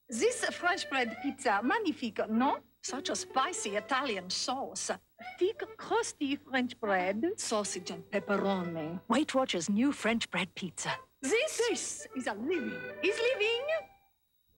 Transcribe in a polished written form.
This French bread pizza, magnifique, no? Such a spicy Italian sauce. Thick, crusty French bread, sausage and pepperoni. Weight Watchers' new French bread pizza. This is a living. Is living?